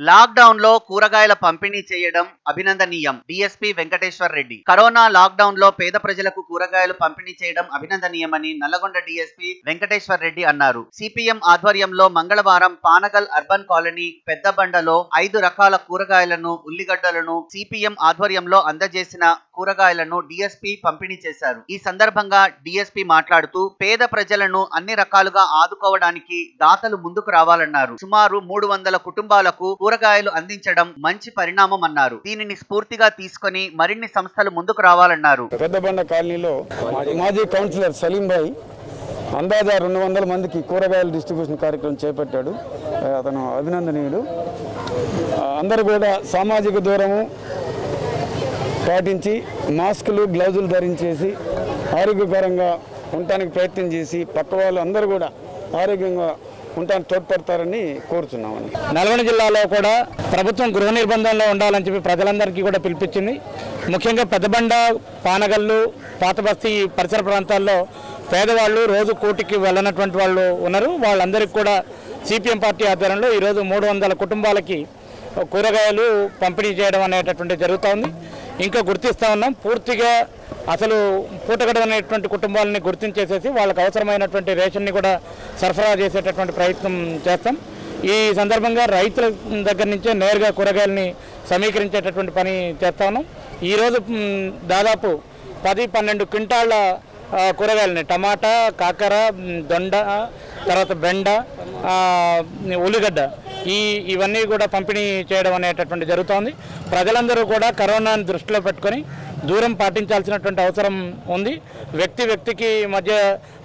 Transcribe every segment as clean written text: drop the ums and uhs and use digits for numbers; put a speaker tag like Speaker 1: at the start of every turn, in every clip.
Speaker 1: Lockdown లో కూరగాయల పంపిణీ చేయడం అభినందనీయం. DSP Venkateshwar Reddy. Corona lockdown లో పేద ప్రజలకు కూరగాయలు పంపిణీ చేయడం అభినందనీయమని నల్లగొండ డీఎస్పీ వెంకటేశ్వర్ రెడ్డి అన్నారు. సిపిఎం ఆధ్వర్యంలో మంగళవారం పానగల్ అర్బన్ కాలనీ పెద్దబండలో 5 రకాల కూరగాయలను, ఉల్లిగడ్డలను సిపిఎం ఆధ్వర్యంలో అందజేసిన కూరగాయలను డీఎస్పీ పంపిణీ చేశారు. ఈ సందర్భంగా డీఎస్పీ మాట్లాడుతూ పేద ప్రజలను అన్ని రకాలుగా ఆదుకోవడానికి దాతలు ముందుకు రావాలన్నారు. సుమారు 300 కుటుంబాలకు కూరగాయలు అందించడం మంచి పరిణామం అన్నారు. దీనిని స్ఫూర్తిగా తీసుకొని మరిన్ని సంస్థలు ముందుకు రావాలన్నారు.
Speaker 2: పెద్దబండ కాలనీలో మాజీ కౌన్సిలర్ సలీం భాయ్ అందాజా 200 మందికి కూరగాయల డిస్ట్రిబ్యూషన్ కార్యక్రమం చేపట్టాడు. అతను అభినందనీయుడు. అందరూ కూడా సామాజిక దూరము పాటించి మాస్కులు, గ్లౌజులు ధరించేసి ఆరోగ్యకరంగా ఉండటానికి ప్రయత్నం చేసి పక్క వాళ్ళు అందరూ కూడా ఆరోగ్యంగా ఉండటానికి తోడ్పడతారని కోరుతున్నామని.
Speaker 3: నల్గొండ జిల్లాలో కూడా ప్రభుత్వం గృహ నిర్బంధంలో ఉండాలని చెప్పి ప్రజలందరికీ కూడా పిలిపించింది. ముఖ్యంగా పెద్దబండ, పానగల్లు, పాతబస్తీ పరిసర ప్రాంతాల్లో పేదవాళ్ళు రోజు కోటికి వెళ్ళనటువంటి వాళ్ళు ఉన్నారు. వాళ్ళందరికీ కూడా సిపిఎం పార్టీ ఆధ్వర్యంలో ఈరోజు 300 కుటుంబాలకి కూరగాయలు పంపిణీ చేయడం అనేటటువంటి జరుగుతోంది. ఇంకా గుర్తిస్తూ ఉన్నాం. పూర్తిగా అసలు పూటగడనేటువంటి కుటుంబాలని గుర్తించేసేసి వాళ్ళకు అవసరమైనటువంటి రేషన్ని కూడా సరఫరా చేసేటటువంటి ప్రయత్నం చేస్తాం. ఈ సందర్భంగా రైతుల దగ్గర నుంచే నేరుగా కూరగాయలని సమీకరించేటటువంటి పని చేస్తా ఉన్నాం. ఈరోజు దాదాపు 10-12 క్వింటాళ్ళ కూరగాయలని టమాటా, కాకర, దొండ, తర్వాత బెండ, ఉల్లిగడ్డ ఇవన్నీ కూడా పంపిణీ చేయడం అనేటటువంటి జరుగుతోంది. ప్రజలందరూ కూడా కరోనాను దృష్టిలో పెట్టుకొని దూరం పాటించాల్సినటువంటి అవసరం ఉంది. వ్యక్తికి మధ్య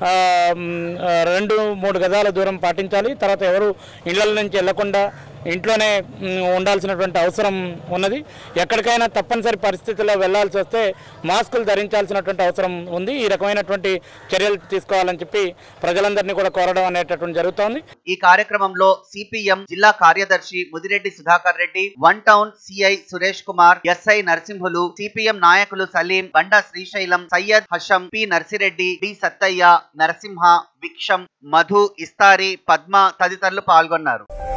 Speaker 3: 2-3 గజాల దూరం పాటించాలి. తర్వాత ఎవరు ఇళ్ల నుంచి వెళ్లకుండా ఇంట్లోనే ఉండాల్సినటువంటి అవసరం ఉన్నది. ఎక్కడికైనా తప్పనిసరి పరిస్థితుల్లో వెళ్లాల్సి వస్తే మాస్కులు ధరించాల్సినటువంటి అవసరం ఉంది. ఈ రకమైనటువంటి చర్యలు తీసుకోవాలని చెప్పి ప్రజలందరినీ కూడా కోరడం అనేటటువంటి జరుగుతోంది.
Speaker 1: ఈ కార్యక్రమంలో సిపిఎం జిల్లా కార్యదర్శి Mudireddy Sudhakar Reddy, 1 town CI Suresh Kumar, SI Narasimhulu, CPM నాయకులు సలీం, బండ శ్రీశైలం, సయ్యద్ హషం, పి నర్సిరెడ్డి, డి సత్తయ్య, నరసింహ, విక్షం, మధు, ఇస్తారి, పద్మ తదితరులు పాల్గొన్నారు.